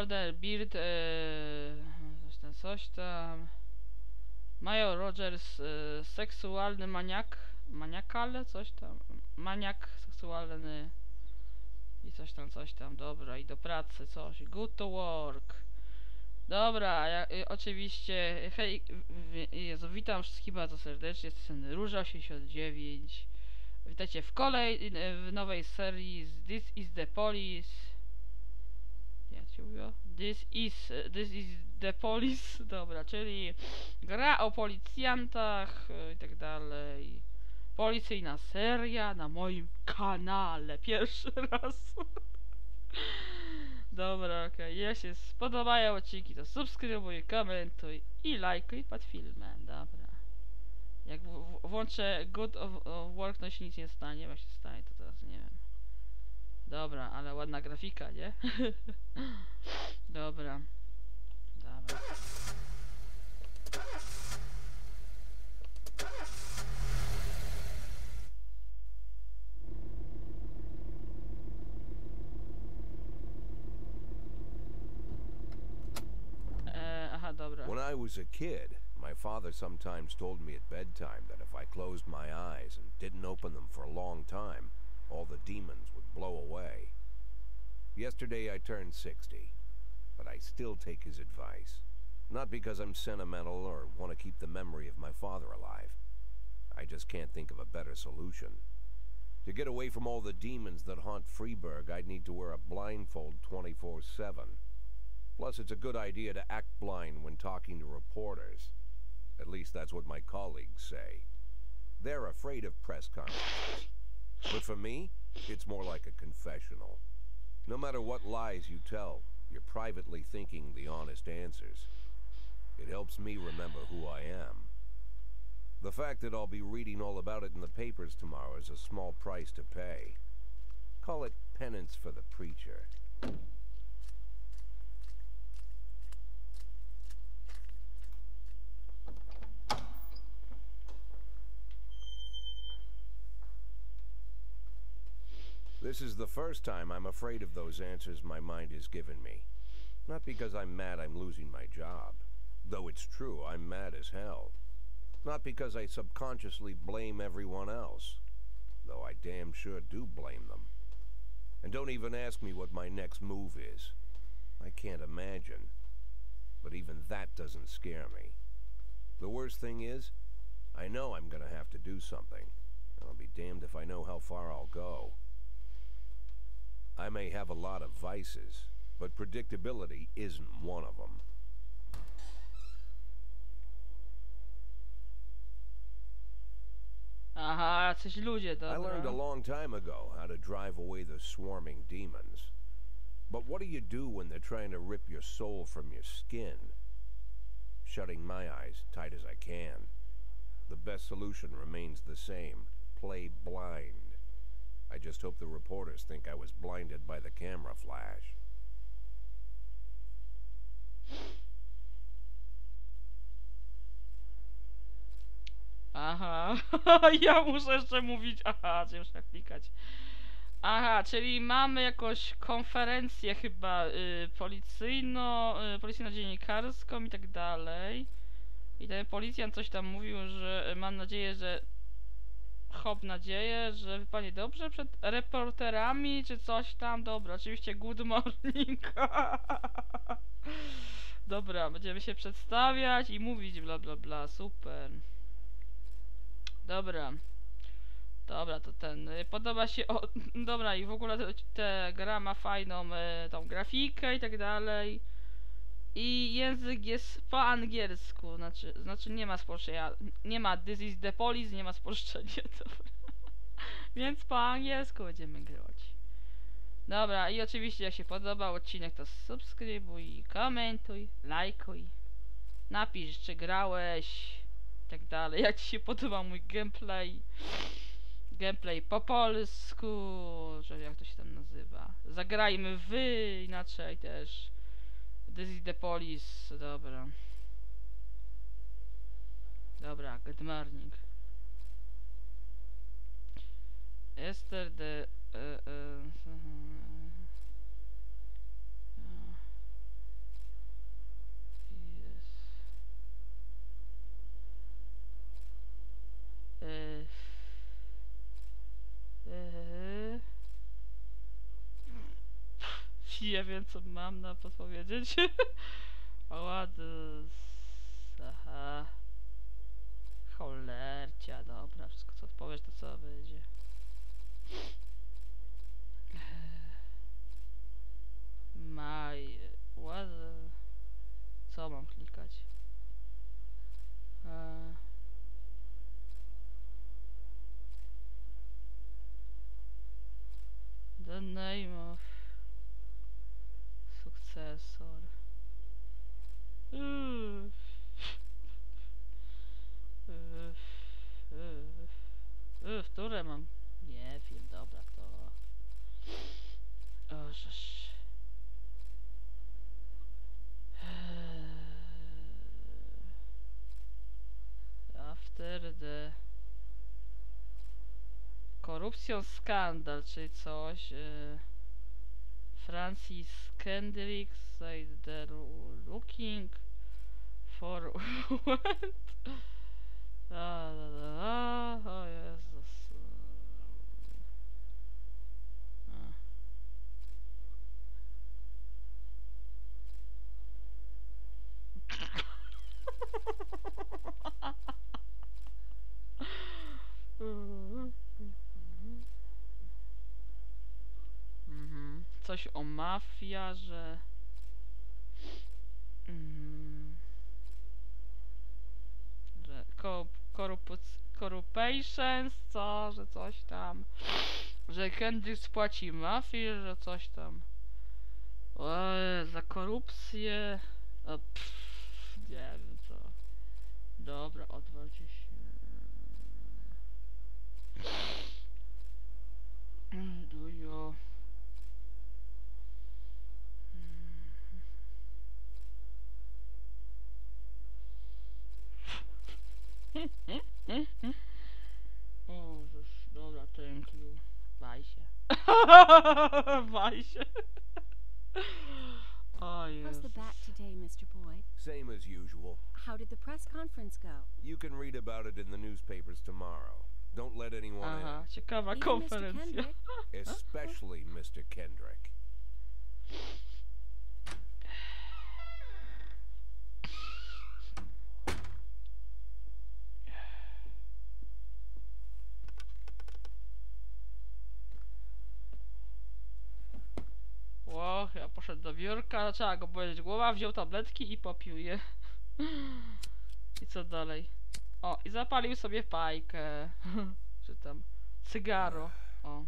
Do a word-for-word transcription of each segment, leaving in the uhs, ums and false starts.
Order Beard, e, coś tam, coś tam. Major Rogers, e, seksualny maniak, maniakal, coś tam, maniak seksualny i coś tam, coś tam, dobra, i do pracy, coś, good to work. Dobra, ja, y, oczywiście, hej, w, Jezu, witam wszystkich bardzo serdecznie, jestem Róża osiemdziesiąt dziewięć. Witajcie w kolej, w nowej serii z This is the Police. Jak się mówiło? This is, this is the Police, dobra, czyli gra o policjantach i tak dalej. Policyjna seria na moim kanale, pierwszy raz. Dobra, okej, okay. Jeśli się spodobają odcinki, to subskrybuj, komentuj i lajkuj pod filmem, dobra. Jak w włączę good of, of work, to się nic nie stanie, jak się stanie, to teraz nie wiem. Dobra, ale ładna grafika, nie? Dobra. Dobra. E, aha, dobra. When I was a kid, my father sometimes told me at bedtime that if I closed my eyes and didn't open them for a long time, all the demons would blow away. Yesterday I turned sixty, but I still take his advice. Not because I'm sentimental or want to keep the memory of my father alive. I just can't think of a better solution. To get away from all the demons that haunt Freeburg, I'd need to wear a blindfold twenty-four seven. Plus, it's a good idea to act blind when talking to reporters. At least that's what my colleagues say. They're afraid of press conferences. But for me, it's more like a confessional. No matter what lies you tell, you're privately thinking the honest answers. It helps me remember who I am. The fact that I'll be reading all about it in the papers tomorrow is a small price to pay. Call it penance for the preacher. This is the first time I'm afraid of those answers my mind has given me. Not because I'm mad I'm losing my job. Though it's true, I'm mad as hell. Not because I subconsciously blame everyone else. Though I damn sure do blame them. And don't even ask me what my next move is. I can't imagine. But even that doesn't scare me. The worst thing is, I know I'm gonna have to do something. I'll be damned if I know how far I'll go. I may have a lot of vices, but predictability isn't one of them. Aha, jacyś ludzie, dobra. I learned a long time ago how to drive away the swarming demons. But what do you do when they're trying to rip your soul from your skin? Shutting my eyes tight as I can. The best solution remains the same. Play blind. I just hope the reporters think I was blinded by the camera flash. Aha, ja muszę jeszcze mówić, aha, czy muszę klikać. Aha, czyli mamy jakąś konferencję chyba y, policyjno, y, policyjno-dziennikarską i tak dalej. I ten policjant coś tam mówił, że y, mam nadzieję, że hop nadzieję, że wypadnie dobrze przed reporterami, czy coś tam. Dobra, oczywiście good morning. Dobra, będziemy się przedstawiać i mówić bla bla bla, super. Dobra. Dobra, to ten, podoba się, o, dobra i w ogóle te, te gra ma fajną y, tą grafikę i tak dalej. I język jest po angielsku, znaczy, znaczy nie ma spolszczenia, nie ma this is the police, nie ma spolszczenia, dobra. Więc po angielsku będziemy grać. Dobra, i oczywiście jak się podobał odcinek, to subskrybuj, komentuj, lajkuj. Napisz, czy grałeś, i tak dalej, jak ci się podoba mój gameplay. Gameplay po polsku, że jak to się tam nazywa. Zagrajmy wy, inaczej też. This is the police, dobra. Dobra, good morning. Yesterday... Uh, uh, uh, Nie wiem, co mam na podpowiedzieć. O ładny. Aha. Cholercia, dobra, wszystko co odpowiesz, to co będzie. Maj. Ładny. Co mam klikać? Eee. The name of successor. Uff. Uff. Uff. Uff, które mam? Nie wiem, dobra, to... O, żeż. After the... Korupcją skandal, czyli coś. Yy, Francis Kendrick said they're looking for what? Da, da, da, da. O Jezus. A. Mhm. Coś o mafiarze. Mhm. Że ko corrupations, co, że coś tam. Że Kendrick spłaci mafii, że coś tam. O, za korupcję. O, pff, nie wiem co. Dobra, odwróćcie się. Dujo. O, już, dobra, thank you. Baj się. Baj się. O How's the Jezus. bat today, Mister Boyd? Same as usual. How did the press conference go? You can read about it in the newspapers tomorrow. Don't let anyone Aha, ciekawa Even Mister konferencja. Kendrick? in. Especially Mister Kendrick. Ło, ja poszedł do biurka, no trzeba go powiedzieć głowa, wziął tabletki i popił je. I co dalej? O, i zapalił sobie fajkę. Czy tam cygaro. O.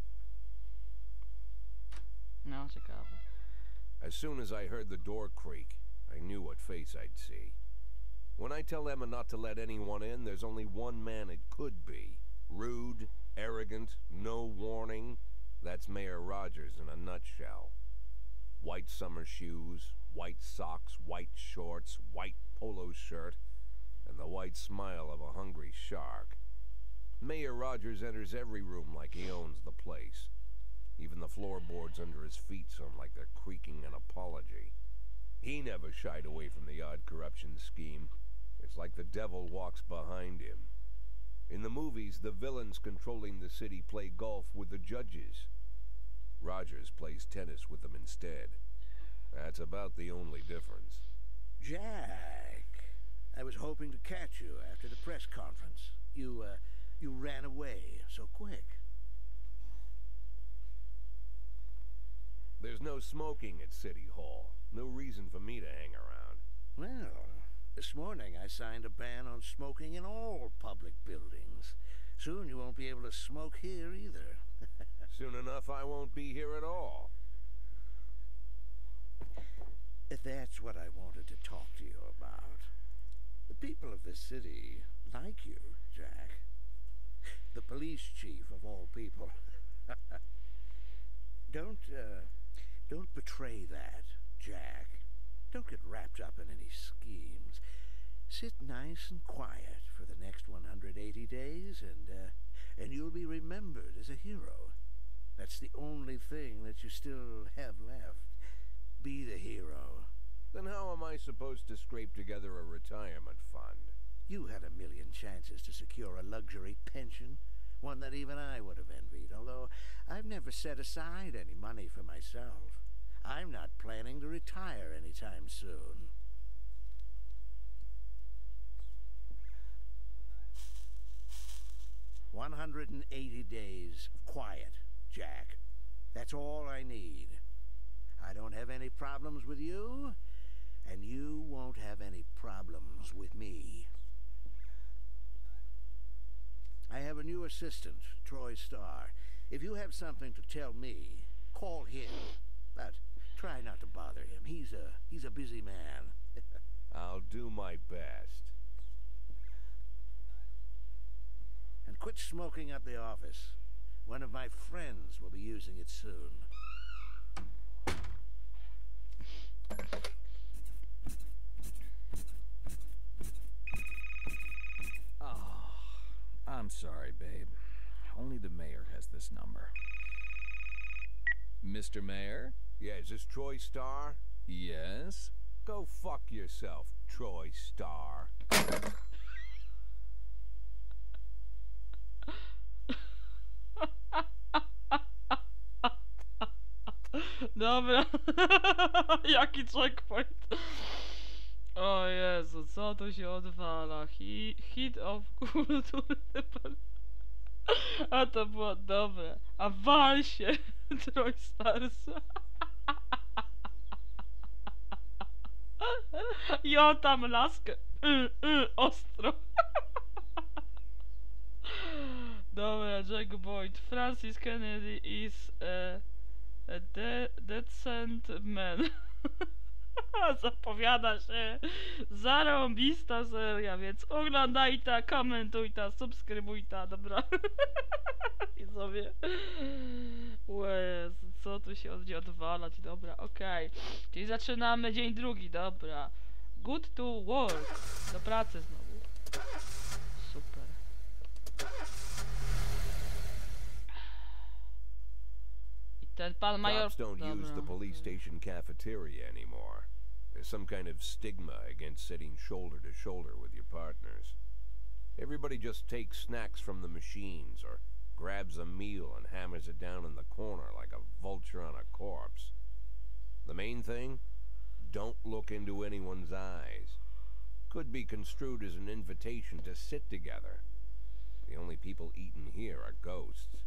No, ciekawe. As soon as I heard the door creak, I knew what face I'd see. When I tell Emma not to let anyone in, there's only one man it could be. Rude, arrogant, no warning. That's Mayor Rogers in a nutshell. White summer shoes, white socks, white shorts, white polo shirt, and the white smile of a hungry shark. Mayor Rogers enters every room like he owns the place. Even the floorboards under his feet sound like they're creaking an apology. He never shied away from the odd corruption scheme. It's like the devil walks behind him. In the movies, the villains controlling the city play golf with the judges. Rogers plays tennis with them instead. That's about the only difference. Jack, I was hoping to catch you after the press conference. You, uh, you ran away so quick. There's no smoking at City Hall. No reason for me to hang around. Well, this morning I signed a ban on smoking in all public buildings. Soon you won't be able to smoke here either. Soon enough, I won't be here at all. That's what I wanted to talk to you about. The people of this city like you, Jack. The police chief of all people. Don't, uh, don't betray that, Jack. Don't get wrapped up in any schemes. Sit nice and quiet for the next one hundred eighty days, and, uh, and you'll be remembered as a hero. That's the only thing that you still have left. Be the hero. Then how am I supposed to scrape together a retirement fund? You had a million chances to secure a luxury pension, one that even I would have envied, although I've never set aside any money for myself. I'm not planning to retire anytime soon. one hundred eighty days of quiet, Jack. That's all I need. I don't have any problems with you, and you won't have any problems with me. I have a new assistant, Troy Starr. If you have something to tell me, call him. But try not to bother him. He's a he's a busy man. I'll do my best. And quit smoking up the office. One of my friends will be using it soon. Oh, I'm sorry, babe. Only the mayor has this number. Mister Mayor? Yeah, is this Troy Starr? Yes? Go fuck yourself, Troy Starr. Dobra. Jaki checkpoint? O Jezu, co tu się odwala? Hi, hit of kultury. A to było dobre. A wal się, Troy Stars. Ja tam laskę. Y, y, ostro. Dobra, Jack Boyd. Francis Kennedy is a, a de decent man. Zapowiada się zarąbista seria, więc oglądaj ta, komentuj ta, subskrybuj ta, dobra. I sobie. Jezu, co tu się będzie odwalać, dobra, okej. Okay. Czyli zaczynamy dzień drugi, dobra. Good to work. Do pracy znowu. Super. I ten pan major... Cops don't use the police station cafeteria anymore. There's some kind of stigma against sitting shoulder to shoulder with your partners. Everybody just takes snacks from the machines or grabs a meal and hammers it down in the corner like a vulture on a corpse. The main thing? Don't look into anyone's eyes. Could be construed as an invitation to sit together. The only people eating here are ghosts.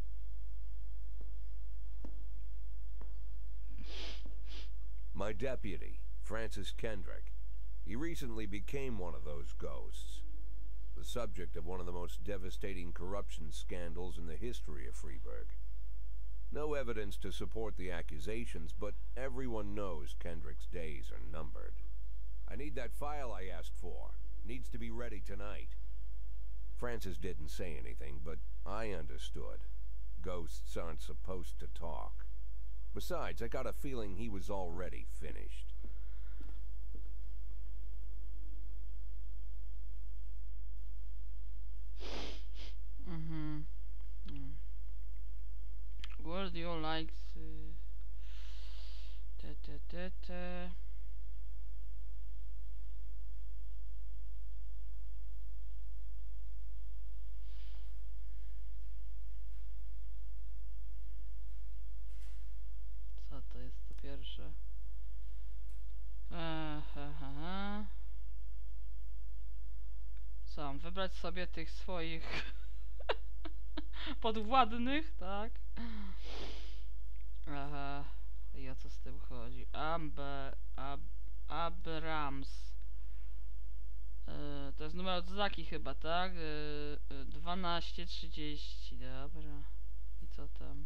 My deputy, Francis Kendrick. He recently became one of those ghosts. The subject of one of the most devastating corruption scandals in the history of Freeburg. No evidence to support the accusations, but everyone knows Kendrick's days are numbered. I need that file I asked for. Needs to be ready tonight. Francis didn't say anything, but I understood. Ghosts aren't supposed to talk. Besides, I got a feeling he was already finished. Mhm. Mm. Where do you like uh, te, te, te, te. Co to jest to pierwsze? Eee, he, he, he. Co, mam wybrać sobie tych swoich podwładnych, tak? Aha. I o co z tym chodzi? Ambe, ab, Abrams. Yy, to jest numer od Zaki chyba, tak? Yy, yy, dwanaście trzydzieści, dobra. I co tam?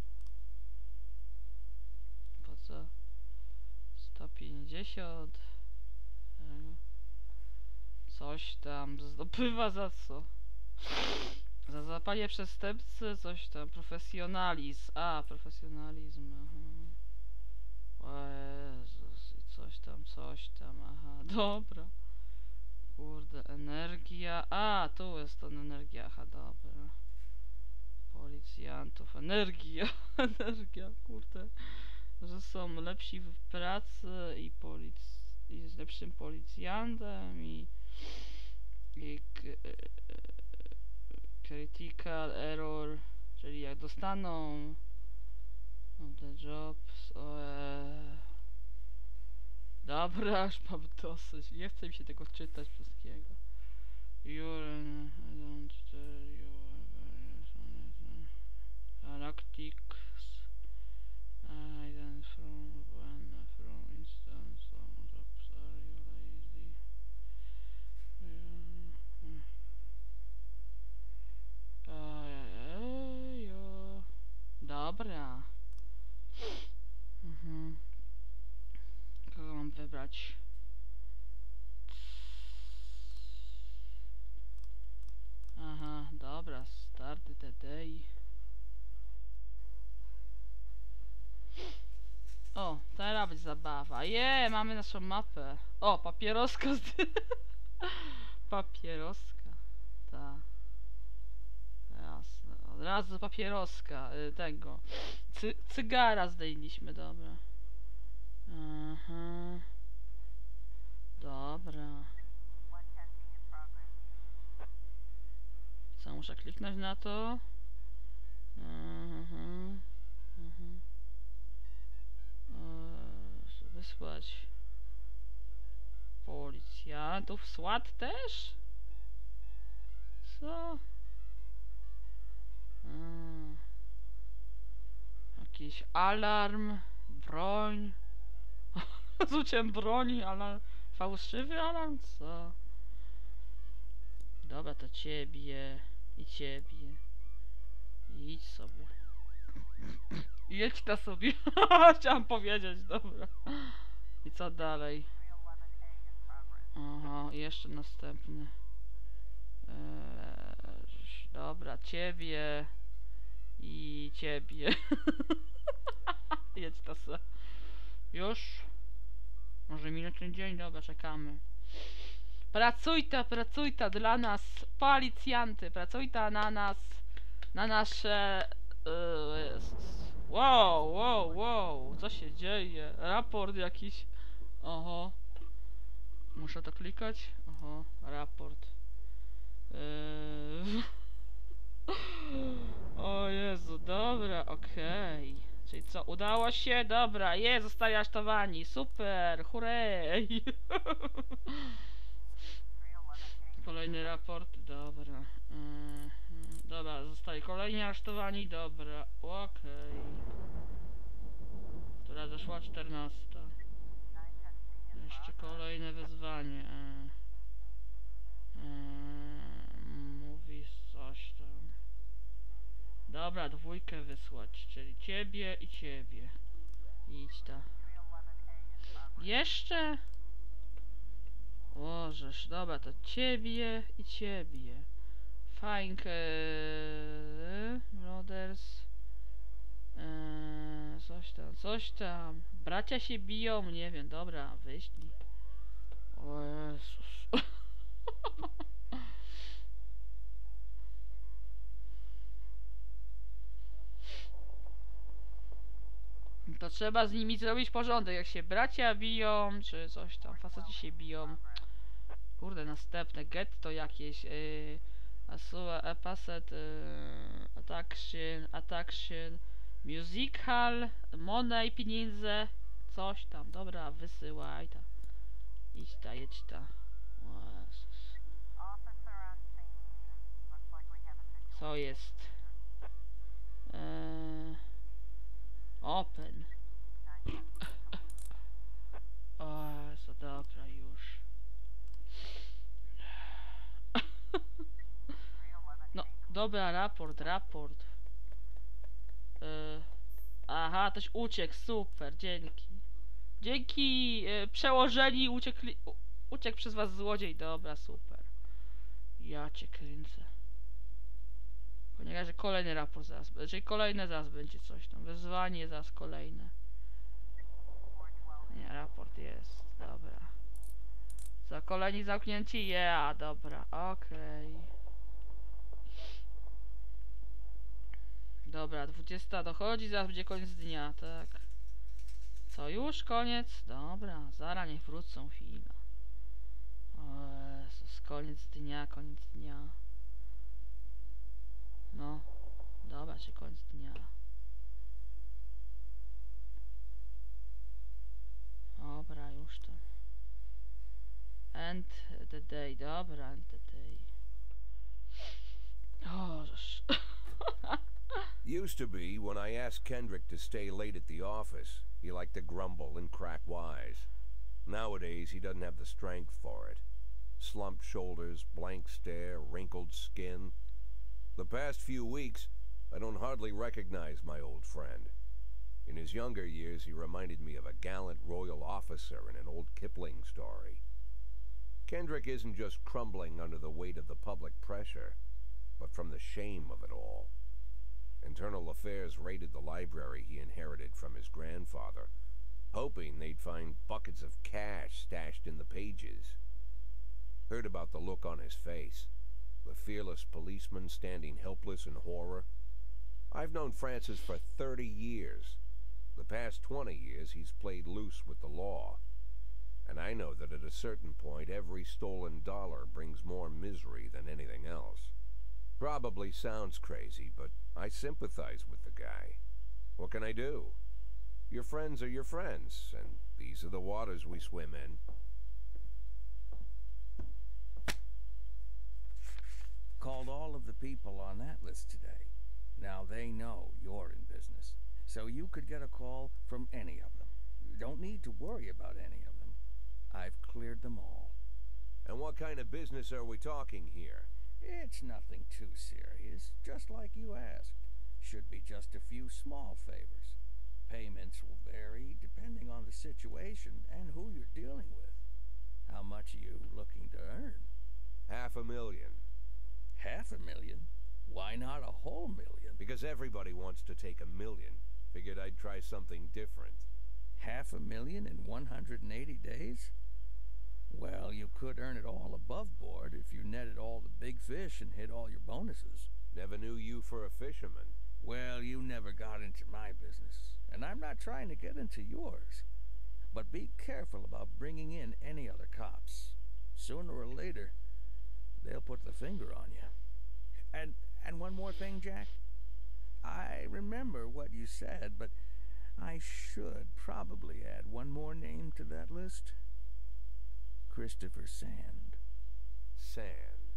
Po co? sto pięćdziesiąt. Yy. Coś tam zdobywa za co? Za zapanie przestępcy, coś tam, profesjonalizm, a, profesjonalizm, aha. O Jezus, i coś tam, coś tam, aha, dobra. Kurde, energia, a, tu jest to energia, aha, dobra. Policjantów, energia, energia, kurde. Że są lepsi w pracy i polic... i jest lepszym policjantem i... i critical error, czyli jak dostaną of the jobs. Eee. Dobra, już mam dosyć. Nie chce mi się tego czytać wszystkiego. Urine, I don't tell you. Galactics. I don't from when from instance some jobs are you lazy. Ejo. Dobra. Mhm. Kogo mam wybrać? Aha, dobra, start the day. O, teraz będzie zabawa. Je, mamy naszą mapę. O, papieroska z... papieroska. Ta. Jasne. Od razu papieroska. Y, tego. Cy cygara zdejęliśmy, dobra. Aha. Dobra. Co, muszę kliknąć na to? Mhm. Mhm. Eee, wysłać policjantów. SWAT też? Co? Eee. Jakiś alarm, broń. Z uciem broni, alarm. Fałszywy alarm? Co? Dobra, to ciebie i ciebie. Idź sobie. Jedź ta sobie. Chciałam powiedzieć, dobra. I co dalej? Aha, jeszcze następny. Eee, dobra, ciebie i ciebie. Jedź ta se. Już? Może minąć ten dzień? Dobra, czekamy. Pracujta, pracujta dla nas, policjanty, pracujta na nas, na nasze... Yy, Jezus. Wow, wow, wow, co się dzieje? Raport jakiś. Oho. Muszę to klikać? Oho, raport. Yy... O Jezu, dobra, okej. Okay. Czyli co, udało się? Dobra, jest, zostali aresztowani, super, hurray! Kolejny raport, dobra. Yy, dobra, zostali kolejni aresztowani, dobra, okej. Okay. Która zeszła czternasta. Jeszcze kolejne wyzwanie. Yy, yy, mówi coś tam. Dobra, dwójkę wysłać, czyli ciebie i ciebie. Idź ta. Jeszcze? Łożesz, dobra, to ciebie i ciebie. Fajnkę. Brothers. Eee, coś tam, coś tam. Bracia się biją, nie wiem, dobra, wyślij. O Jezus. To trzeba z nimi zrobić porządek, jak się bracia biją, czy coś tam, faceci się biją. Kurde, następne getto jakieś. Yy, Asua, Epasset, yy, Attraction, Attraction, Musical, Money, pieniądze, coś tam. Dobra, wysyłaj ta. Idź ta, jedź ta. O Jezus. Co jest? Yy, open. O Jezu, dobra, już. No, dobra, raport, raport. Yy, aha, ktoś uciekł, super, dzięki. Dzięki, yy, przełożeni uciekli, u, uciekł przez was złodziej, dobra, super. Ja cię kręcę. Ponieważ kolejny raport zaraz, czyli kolejne zaraz będzie coś tam, wezwanie zaraz kolejne. Nie, raport jest, dobra. Co, kolejni zamknięci? Yeah, dobra, okej. Okay. Dobra, dwudziesta dochodzi, zaraz będzie koniec dnia, tak. Co, już koniec? Dobra, zaraz niech wrócą chwila. O Jezus, koniec dnia, koniec dnia. No, dobra, czy koniec dnia. End the day, dobra, end the day. O, żeż. Used to be, when I asked Kendrick to stay late at the office, he liked to grumble and crack wise. Nowadays, he doesn't have the strength for it. Slumped shoulders, blank stare, wrinkled skin. The past few weeks, I don't hardly recognize my old friend. In his younger years, he reminded me of a gallant royal officer in an old Kipling story. Kendrick isn't just crumbling under the weight of the public pressure, but from the shame of it all. Internal Affairs raided the library he inherited from his grandfather, hoping they'd find buckets of cash stashed in the pages. Heard about the look on his face, the fearless policeman standing helpless in horror. I've known Francis for thirty years. The past twenty years he's played loose with the law. And I know that at a certain point every stolen dollar brings more misery than anything else. Probably sounds crazy, but I sympathize with the guy. What can I do? Your friends are your friends, and these are the waters we swim in. Called all of the people on that list today. Now they know you're in business, so you could get a call from any of them. You don't need to worry about any of them. I've cleared them all. And what kind of business are we talking here? It's nothing too serious, just like you asked. Should be just a few small favors. Payments will vary depending on the situation and who you're dealing with. How much are you looking to earn? Half a million. Half a million? Why not a whole million? Because everybody wants to take a million. Figured I'd try something different. Half a million in one hundred eighty days? Well, you could earn it all above board if you netted all the big fish and hit all your bonuses. Never knew you for a fisherman. Well, you never got into my business, and I'm not trying to get into yours. But be careful about bringing in any other cops. Sooner or later, they'll put the finger on you. And and one more thing, Jack. I remember what you said, but I should probably add one more name to that list. Christopher Sand. Sand.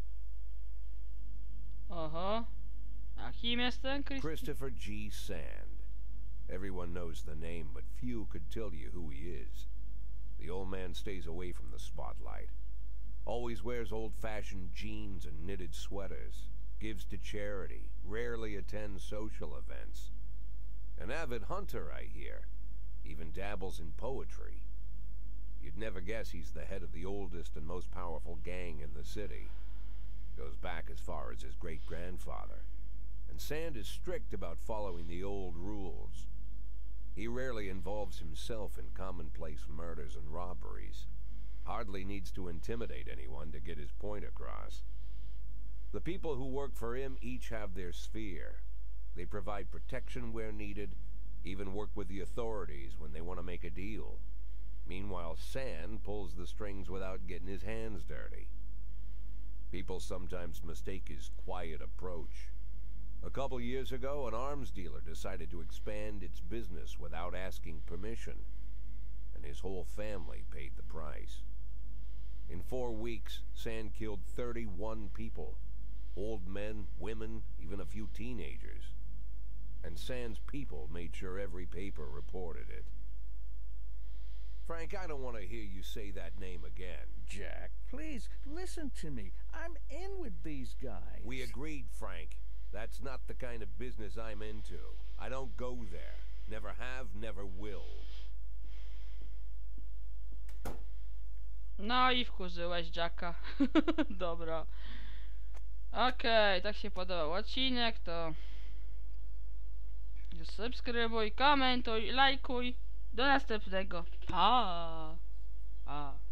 Oho. A kim jest ten Chris? Christopher G. Sand. Everyone knows the name, but few could tell you who he is. The old man stays away from the spotlight. Always wears old-fashioned jeans and knitted sweaters. Gives to charity. Rarely attends social events. An avid hunter, I hear. Even dabbles in poetry. You'd never guess he's the head of the oldest and most powerful gang in the city. Goes back as far as his great-grandfather. And Sand is strict about following the old rules. He rarely involves himself in commonplace murders and robberies. Hardly needs to intimidate anyone to get his point across. The people who work for him each have their sphere. They provide protection where needed, even work with the authorities when they want to make a deal. Meanwhile, Sand pulls the strings without getting his hands dirty. People sometimes mistake his quiet approach. A couple years ago, an arms dealer decided to expand its business without asking permission, and his whole family paid the price. In four weeks, Sand killed thirty-one people. Old men, women, even a few teenagers. And Sand's people made sure every paper reported it. Frank, I don't want to hear you say that name again. Jack, please, listen to me. I'm in with these guys. We agreed, Frank. That's not the kind of business I'm into. I don't go there. Never have, never will. No i wkurzyłeś Jacka. Dobra. Okej, okay, tak się podobał odcinek, to subskrybuj, komentuj, lajkuj. Do następnego. Pa! Pa!